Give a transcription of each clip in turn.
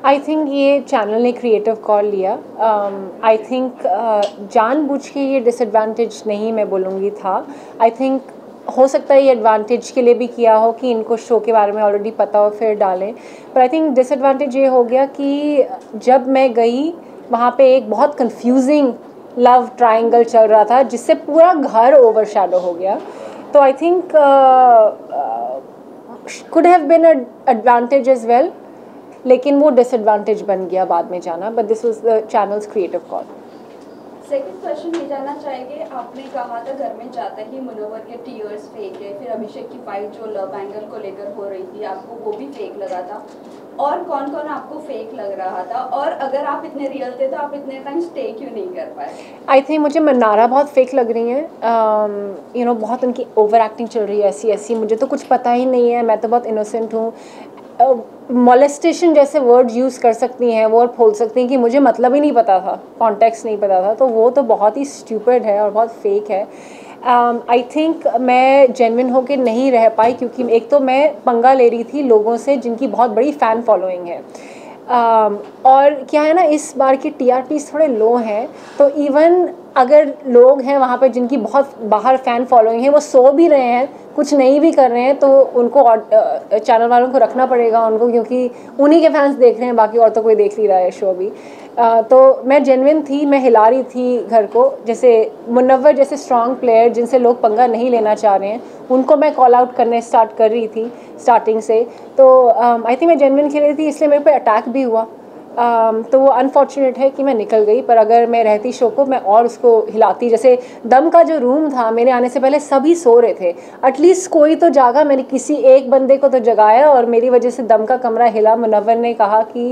आई think ये channel ने creative call लिया। आई थिंक जानबूझ के ये डिसएडवांटेज नहीं मैं बोलूँगी था। आई थिंक हो सकता है ये एडवांटेज के लिए भी किया हो कि इनको शो के बारे में ऑलरेडी पता हो फिर डालें, पर आई थिंक डिसएडवांटेज ये हो गया कि जब मैं गई वहाँ पे एक बहुत कंफ्यूजिंग लव ट्रायंगल चल रहा था जिससे पूरा घर ओवरशैडो हो गया। तो I think could have been a advantage as well, लेकिन वो डिसएडवांटेज बन गया बाद में जाना, but this was the channel's creative call. Second question ये जानना चाहेंगे, आपने कहा था घर में जाते ही मुनव्वर के टीयर्स फेक है, फिर अभिषेक की फाइट जो लव एंगल को लेकर हो रही थी आपको वो भी फेक लगा था, और कौन कौन आपको फेक लग रहा था, और अगर आप इतने रियल थे तो आप इतने टाइम स्टे क्यों नहीं कर पाए? आई थिंक मुझे मन्नारा बहुत फेक लग रही हैं। बहुत उनकी ओवर एक्टिंग चल रही है ऐसी ऐसी, मुझे तो कुछ पता ही नहीं है, मैं तो बहुत इनोसेंट हूँ। मोलेस्टेशन जैसे वर्ड यूज़ कर सकती हैं वो और बोल सकती हैं कि मुझे मतलब ही नहीं पता था, कॉन्टेक्स्ट नहीं पता था, तो वो तो बहुत ही स्टूपिड है और बहुत फेक है। आई थिंक मैं जेन्युइन होकर नहीं रह पाई क्योंकि एक तो मैं पंगा ले रही थी लोगों से जिनकी बहुत बड़ी फ़ैन फॉलोइंग है, और क्या है ना, इस बार की TRPs थोड़े लो हैं, तो इवन अगर लोग हैं वहाँ पे जिनकी बहुत बाहर फ़ैन फॉलोइंग है, वो सो भी रहे हैं, कुछ नहीं भी कर रहे हैं, तो उनको चैनल वालों को रखना पड़ेगा उनको, क्योंकि उन्हीं के फैंस देख रहे हैं, बाकी और तो कोई देख नहीं रहा है शो भी। तो मैं जेन्युइन थी, मैं हिला रही थी घर को, जैसे मुनव्वर जैसे स्ट्रॉन्ग प्लेयर जिनसे लोग पंगा नहीं लेना चाह रहे हैं उनको मैं कॉल आउट करने स्टार्ट कर रही थी स्टार्टिंग से। तो आई थिंक मैं जेन्युइन खेल रही थी, इसलिए मेरे पे अटैक भी हुआ। तो वो अनफॉर्चुनेट है कि मैं निकल गई, पर अगर मैं रहती शो को मैं और उसको हिलाती। जैसे दम का जो रूम था मेरे आने से पहले सभी सो रहे थे, एटलीस्ट कोई तो जागा, मैंने किसी एक बंदे को तो जगाया और मेरी वजह से दम का कमरा हिला। मुनव्वर ने कहा कि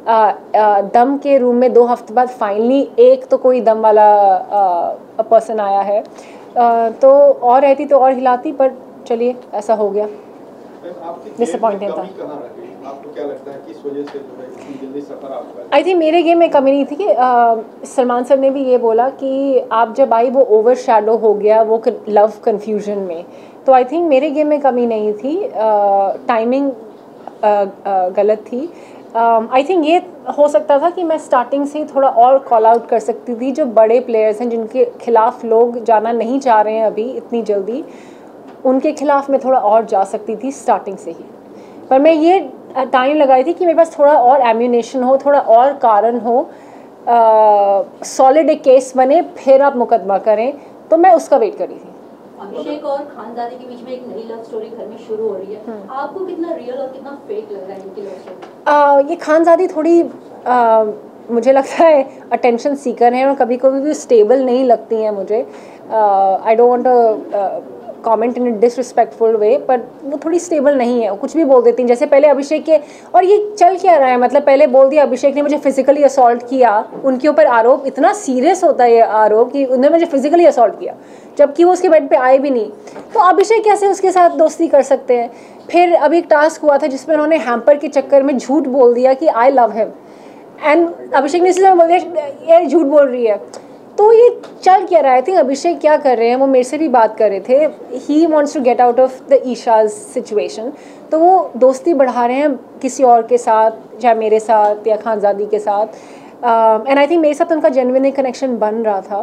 दम के रूम में 2 हफ्ते बाद फाइनली एक तो कोई दम वाला पर्सन आया है। तो और रहती तो और हिलाती, पर चलिए ऐसा हो गया, डिसअपॉइंटेड था। आपको क्या लगता है किस वजह से जो है इतनी जल्दी सफर आपका? आई थिंक मेरे गेम में कमी नहीं थी कि सलमान सर ने भी ये बोला कि आप जब आई वो ओवर शैडो हो गया वो लव कन्फ्यूजन में, तो आई थिंक मेरे गेम में कमी नहीं थी, टाइमिंग गलत थी। आई थिंक ये हो सकता था कि मैं स्टार्टिंग से ही थोड़ा और कॉल आउट कर सकती थी, जो बड़े प्लेयर्स हैं जिनके खिलाफ लोग जाना नहीं चाह रहे हैं अभी इतनी जल्दी, उनके खिलाफ मैं थोड़ा और जा सकती थी स्टार्टिंग से ही। पर मैं ये टाइम लगाई थी कि मेरे पास थोड़ा और एम्यूनेशन हो, थोड़ा और कारण हो, सॉलिड एक केस बने, फिर आप मुकदमा करें, तो मैं उसका वेट कर रही थी। अभिषेक और खानजादी के बीच में एक नई लव स्टोरी घर में शुरू हो रही है, आपको कितना रियल और कितना फेक लग रहा है इनकी लव स्टोरी? ये खानजादी थोड़ी मुझे लगता है अटेंशन सीकर हैं और कभी कभी भी स्टेबल नहीं लगती हैं मुझे। I don't want comment in a disrespectful way, पर वो थोड़ी स्टेबल नहीं है, वो कुछ भी बोल देती हैं। जैसे पहले अभिषेक के, और ये चल क्या रहा है, मतलब पहले बोल दिया अभिषेक ने मुझे फिजिकली असॉल्ट किया, उनके ऊपर आरोप इतना सीरियस होता है ये आरोप कि उन्होंने मुझे फिजिकली असॉल्ट किया, जबकि वो उसके बेड पे आए भी नहीं, तो अभिषेक कैसे उसके साथ दोस्ती कर सकते हैं? फिर अभी एक टास्क हुआ था जिसमें उन्होंने हैम्पर के चक्कर में झूठ बोल दिया कि I love him, and Abhishek ने इसलिए बोल दिया ये झूठ बोल रही है। तो ये चल क्या रहा है? आई थिंक अभिषेक क्या कर रहे हैं, वो मेरे से भी बात कर रहे थे, he wants to get out of the Isha's situation, तो वो दोस्ती बढ़ा रहे हैं किसी और के साथ, चाहे मेरे साथ या खानजादी के साथ। एंड आई थिंक मेरे साथ उनका जेन्युइन एक कनेक्शन बन रहा था।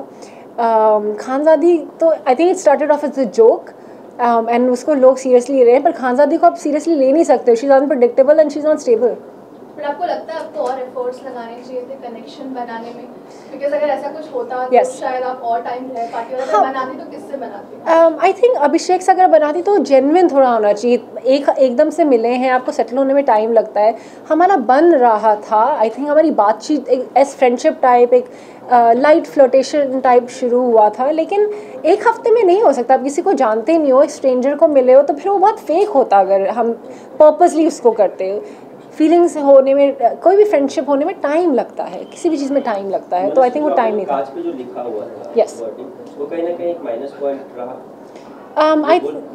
खानजादी तो I think it started off as a joke, and उसको लोग सीरियसली ले रहे हैं, पर खानजादी को आप सीरियसली ले नहीं सकते, she is unpredictable and she is not stable. पर आपको लगता है आपको और एफर्ट्स लगाने चाहिए थे कनेक्शन बनाने में, बिकॉज अगर ऐसा कुछ होता तो शायद आप और टाइम रह पाती, और अगर बनाती तो किससे बनाती? आई थिंक अभिषेक से अगर बनाती तो जेन्युइन थोड़ा होना चाहिए, एकदम से मिले हैं, आपको सेटल होने में टाइम लगता है, हमारा बन रहा था। आई थिंक हमारी बातचीत एक एस फ्रेंडशिप टाइप, एक लाइट फ्लोटेशन टाइप शुरू हुआ था, लेकिन एक हफ्ते में नहीं हो सकता। आप किसी को जानते नहीं हो, एक स्ट्रेंजर को मिले हो, तो फिर वो बहुत फेक होता अगर हम पर्पसली उसको करते। फीलिंग्स होने में, कोई भी फ्रेंडशिप होने में टाइम लगता है, किसी भी चीज़ में टाइम लगता है, तो आई थिंक वो टाइम नहीं था। आज पे जो लिखा हुआ था, यस, वो कहीं ना कहीं एक माइनस पॉइंट रहा।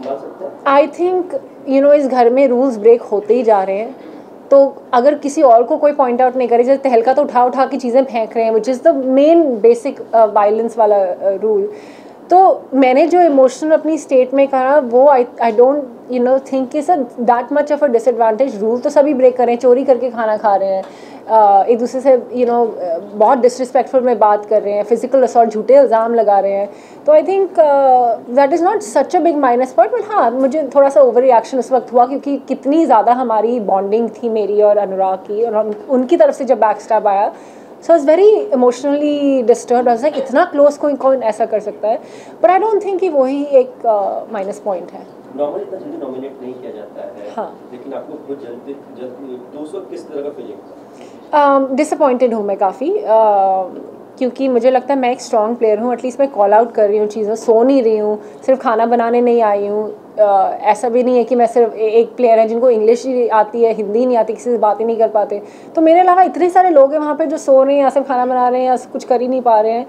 आई थिंक इस घर में रूल्स ब्रेक होते ही जा रहे हैं, तो अगर किसी और को कोई पॉइंट आउट नहीं करे, जैसे तहलका तो उठा उठा के चीज़ें फेंक रहे हैं, which is the main basic violence वाला रूल। तो मैंने जो इमोशनल अपनी स्टेट में कहा वो I don't think is that much of a disadvantage. Rule तो सभी ब्रेक करें, चोरी करके खाना खा रहे हैं, एक दूसरे से बहुत डिसरिस्पेक्टफुल में बात कर रहे हैं, फिजिकल असॉल्ट, झूठे इल्ज़ाम लगा रहे हैं. तो I think that is not such a big minus point. But हाँ, मुझे थोड़ा सा ओवर रिएक्शन उस वक्त हुआ क्योंकि कितनी ज़्यादा हमारी बॉन्डिंग थी मेरी और अनुराग की, और उनकी तरफ से जब बैकस्टैब आया. So I was very emotionally disturbed. I was like, इतना क्लोज कोई कौन ऐसा कर सकता है. But I don't think कि वही एक माइनस पॉइंट है. नॉर्मली इतना जल्दी नॉमिनेट नहीं किया जाता है. हाँ. लेकिन आपको बहुत जल्दी तो उस वक्त किस तरह का फीलिंग? डिसअपॉइंटेड हूँ मैं काफ़ी, क्योंकि मुझे लगता है मैं एक स्ट्रॉन्ग प्लेयर हूँ. एटलीस्ट मैं कॉल आउट कर रही हूँ चीज़ों, सो नहीं रही हूँ, सिर्फ खाना बनाने नहीं आई हूँ. ऐसा भी नहीं है कि मैं सिर्फ एक प्लेयर है जिनको इंग्लिश ही आती है, हिंदी नहीं आती, किसी से बात ही नहीं कर पाते. तो मेरे अलावा इतने सारे लोग हैं वहाँ पे जो सो रहे हैं या सिर्फ खाना बना रहे हैं या कुछ कर ही नहीं पा रहे हैं.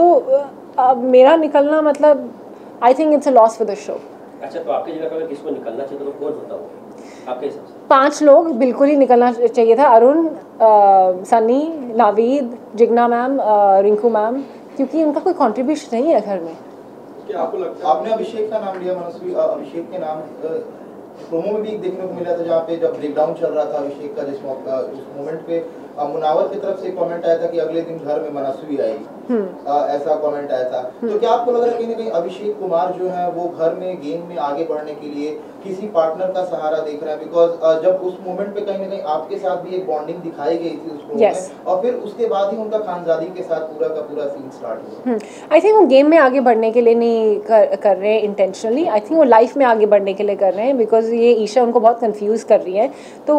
तो मेरा निकलना मतलब I think it's a loss for the show. अच्छा, तो आपकी जगह पर अगर किसी को निकलना चाहिए तो कौन होता हो आपके हिसाब से? 5 लोग बिल्कुल ही निकलना चाहिए था. अरुण, सनी, नावीद, जिग्ना मैम, रिंकू मैम, क्योंकि उनका कोई कंट्रीब्यूशन नहीं है घर में. क्या आपको लगता है? आपने अभिषेक का नाम लिया, मनस्वी, अभिषेक के नाम प्रोमो में भी एक देखने को मिला था जहाँ पे जब ब्रेकडाउन चल रहा था अभिषेक का, उस मोमेंट पे मुनावर की तरफ से कमेंट आया था कि अगले दिन घर में मनस्वी आई, ऐसा कमेंट आया था. तो क्या आपको लग रहा है कहीं ना कहीं अभिषेक कुमार जो है वो घर में गेम में आगे बढ़ने के लिए किसी पार्टनर का सहारा देख रहा है? बिकॉज जब उस मोमेंट पे कहीं ना कहीं आपके साथ भी एक बॉन्डिंग दिखाई गई थी उस प्रोमो में, और फिर उसके बाद ही उनका खानजादी के साथ पूरा का पूरा सीन स्टार्ट हुआ. आई थिंक वो गेम में आगे बढ़ने के लिए नहीं कर रहे हैं इंटेंशनली. आई थिंक वो लाइफ में आगे बढ़ने के लिए कर रहे हैं, बिकॉज ये ईशा उनको बहुत कंफ्यूज कर रही है. तो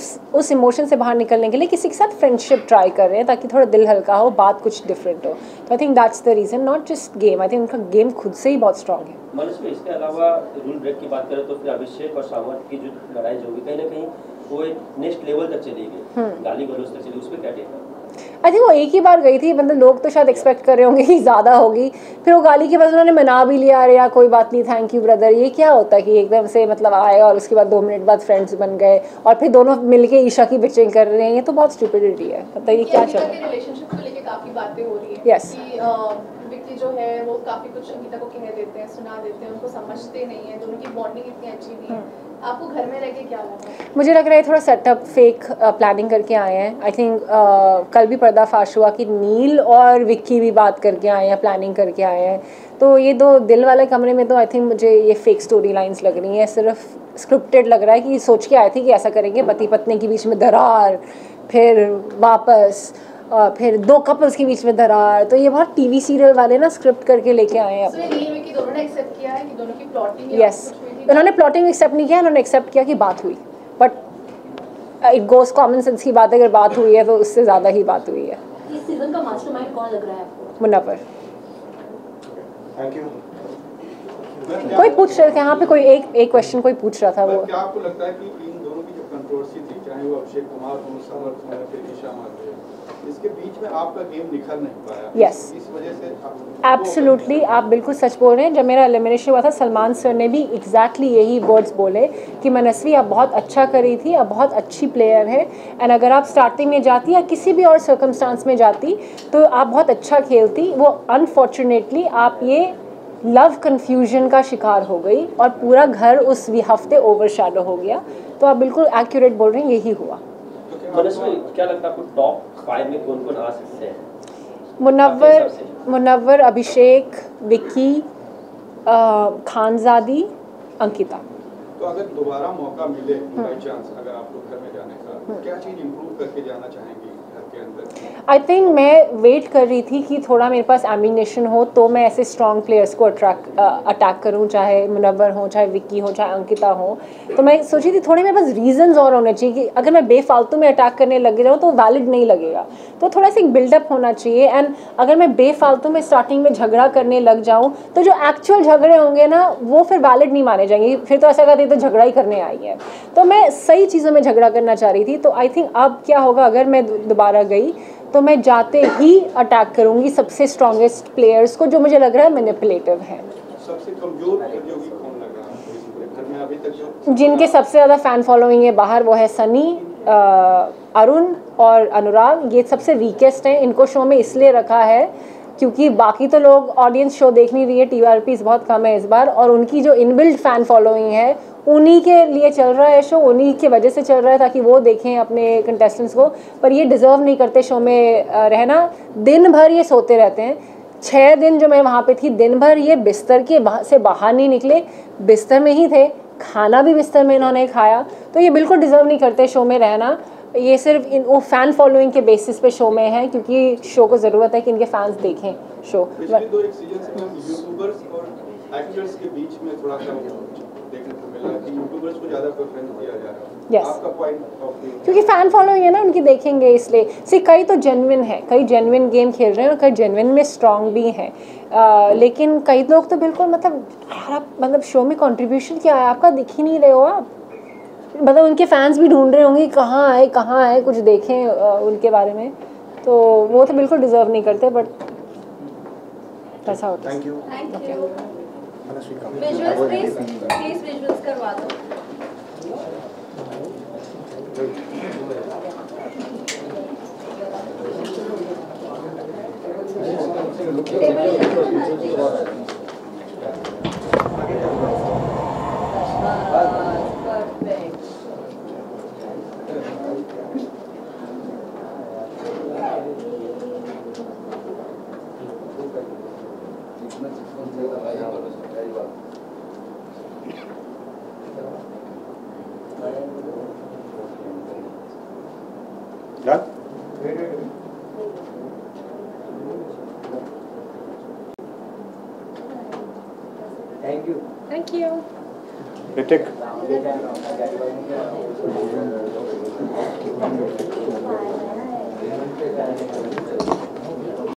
उस इमोशन से बाहर निकलने के लिए किसी के साथ फ्रेंडशिप ट्राई कर रहे हैं ताकि थोड़ा दिल हल्का हो, बात कुछ डिफरेंट हो. तो I think that's the reason, not just game. I think उनका गेम खुद से ही बहुत स्ट्रॉन्ग है. मनुष्य में इसके अलावा रूल ब्रेक की बात करें तो फिर अभिषेक और सावंत की जो लड़ाई जो होगी कहीं ना कहीं वो एक नेक्स्ट लेवल तक चली गई, गाली गलौज तक चली, उस पर क्या टेक? आई थिंक वो एक ही बार गई थी, मतलब लोग तो शायद एक्सपेक्ट कर रहे होंगे कि ज़्यादा होगी. फिर वो गाली के बाद उन्होंने मना भी लिया, अरे यार कोई बात नहीं, थैंक यू ब्रदर. ये क्या होता है कि एकदम से मतलब आए और उसके बाद 2 मिनट बाद फ्रेंड्स बन गए और फिर दोनों मिलके ईशा की बिचिंग कर रहे हैं. ये तो बहुत स्टुपिडिटी है. मतलब ये क्या चल रहा है? रिलेशनशिप को लेके काफ़ी बातें हो रही है. Yes. विक्की जो है वो काफ़ी कुछ अंकिता को कह देते हैं, सुना देते हैं, उनको समझते नहीं है. दोनों की बॉन्डिंग इतनी अच्छी नहीं है. आपको घर में रह के क्या लगा? मुझे लग रहा है थोड़ा सेटअप फेक प्लानिंग करके आए हैं. आई थिंक कल भी पर्दाफाश हुआ कि नील और विक्की भी बात करके आए हैं, प्लानिंग करके आए हैं. तो ये 2 दिल वाले कमरे में तो आई थिंक मुझे ये फेक स्टोरी लाइन्स लग रही हैं. सिर्फ स्क्रिप्टेड लग रहा है कि सोच के आए थे कि ऐसा करेंगे, पति पत्नी के बीच में दरार, फिर वापस, फिर 2 कपल्स के बीच में दरार. तो ये बहुत टीवी सीरियल वाले ना स्क्रिप्ट करके लेके आए हैं अपने. दोनों ने एक्सेप्ट किया है कि दोनों की प्लॉटिंग यस, उन्होंने प्लॉटिंग एक्सेप्ट नहीं किया, उन्होंने एक्सेप्ट किया कि बात हुई. But it goes common sense की बात है, अगर बात हुई है तो उससे ज़्यादा ही बात हुई है. इस सीजन का मास्टरमाइंड कौन लग रहा है आपको? मुनव्वर. Thank you. कोई पूछ रहे थे यहाँ पे, कोई एक क्वेश्चन कोई पूछ रहा था वो. क्या आपको लगता है कि इन दोनों की जो कंट्रोवर्सी थी, चाहे वो अभिषेक कुमार हो, समर्थ हो, फिर ईशा माधवी, इसके बीच में आपका गेम निखर नहीं पाया? Yes. इस वजह से एब्सोल्युटली, आप बिल्कुल सच बोल रहे हैं. जब मेरा एलिमिनेशन हुआ था, सलमान सर ने भी एग्जैक्टली यही वर्ड्स बोले कि मनस्वी आप बहुत अच्छा करी थी, आप बहुत अच्छी प्लेयर है, एंड अगर आप स्टार्टिंग में जाती या किसी भी और सर्कमस्टांस में जाती तो आप बहुत अच्छा खेलती. वो अनफॉर्चुनेटली आप ये लव कन्फ्यूजन का शिकार हो गई और पूरा घर उस हफ्ते ओवरशैडो हो गया. तो आप बिल्कुल एक्यूरेट बोल रहे हैं, यही हुआ. क्या लगता है आपको टॉप 5 में कौन-कौन आ सकते हैं? मुनव्वर, अभिषेक, विक्की, खानजादी, अंकिता. तो अगर दोबारा मौका मिले बाय चांस, अगर आपको घर में जाने का, क्या चीज़ इंप्रूव करके जाना चाहेंगी घर के अंदर? आई थिंक मैं वेट कर रही थी कि थोड़ा मेरे पास एम्यूनेशन हो तो मैं ऐसे स्ट्रॉन्ग प्लेयर्स को अटैक करूं, चाहे मुनव्वर हो, चाहे विक्की हो, चाहे अंकिता हो. तो मैं सोची थी थोड़े मेरे पास रीजंस और होने चाहिए कि अगर मैं बेफालतू में अटैक करने लग जाऊँ तो वैलिड नहीं लगेगा. तो थोड़ा सा एक बिल्डअप होना चाहिए. एंड अगर मैं बेफालतू में स्टार्टिंग में झगड़ा करने लग जाऊँ तो जो एक्चुअल झगड़े होंगे ना वो फिर वैलिड नहीं माने जाएंगे. फिर तो ऐसा कहते तो झगड़ा ही करने आई है. तो मैं सही चीज़ों में झगड़ा करना चाह रही थी. तो आई थिंक अब क्या होगा, अगर मैं दोबारा गई तो मैं जाते ही अटैक करूंगी सबसे स्ट्रॉन्गेस्ट प्लेयर्स को जो मुझे लग रहा है मैनिपुलेटिव हैं. सबसे कमजोर प्रतियोगी कौन लग रहा है आपको इस पूरे घर में अभी तक जो? जिनके सबसे ज़्यादा फ़ैन फॉलोइंग है बाहर, वो है सनी, अरुण और अनुराग. ये सबसे वीकेस्ट हैं. इनको शो में इसलिए रखा है क्योंकि बाकी तो लोग ऑडियंस शो देख नहीं रही है, TRPs बहुत कम है इस बार, और उनकी जो इनबिल्ड फ़ैन फॉलोइंग है उन्हीं के लिए चल रहा है शो, उन्हीं की वजह से चल रहा है ताकि वो देखें अपने कंटेस्टेंट्स को, पर ये डिज़र्व नहीं करते शो में रहना। दिन भर ये सोते रहते हैं। 6 दिन जो मैं वहाँ पे थी, दिन भर ये बिस्तर के से बाहर नहीं निकले, बिस्तर में ही थे, खाना भी बिस्तर में इन्होंने खाया। तो ये बिल्कुल डिज़र्व नहीं करते शो में रहना। ये सिर्फ वो फ़ैन फॉलोइंग के बेसिस पे शो में है, क्योंकि शो को ज़रूरत है कि इनके फैंस देखें शो। पिछले 2-1 सीजन से हम यूट्यूबर्स और एक्टर्स के बीच में थोड़ा सा देखने को मिला कि यूट्यूबर्स को ज़्यादा प्रेफरेंस दिया जा रहा है। Yes. आपका पॉइंट ऑफ व्यू? क्योंकि फ़ैन फॉलोइंग है ना उनकी, देखेंगे इसलिए। कई तो जेन्युइन है, कई जेन्युइन गेम खेल रहे हैं और कई जेन्युइन में स्ट्रॉन्ग भी हैं, लेकिन कई लोग तो बिल्कुल मतलब शो में कंट्रीब्यूशन क्या है आपका दिख ही नहीं रहे हो आप। मतलब उनके फैंस भी ढूंढ रहे होंगे कहाँ आए कुछ देखें उनके बारे में, तो वो तो बिल्कुल डिज़र्व नहीं करते, बट ऐसा होता है। Thank you. Thank you. Visuals please visuals करवा दो। Thank you. Ritik.